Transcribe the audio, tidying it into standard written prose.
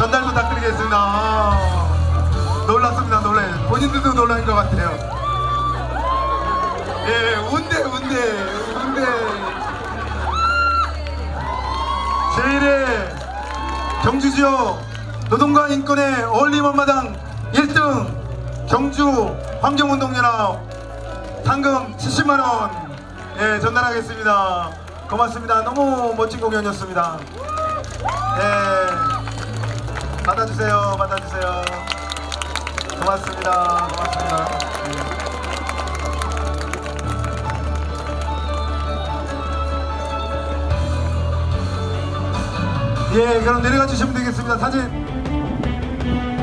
전달 부탁드리겠습니다. 놀랐습니다. 본인들도 놀란 것 같아요. 예, 운대. 제1회 경주지역 노동과 인권의 어울림원마당 1등 경주 환경운동연합 상금 70만원 예, 전달하겠습니다. 고맙습니다. 너무 멋진 공연이었습니다. 예, 받아주세요. 고맙습니다. 예, 그럼 내려가 주시면 되겠습니다. 사진.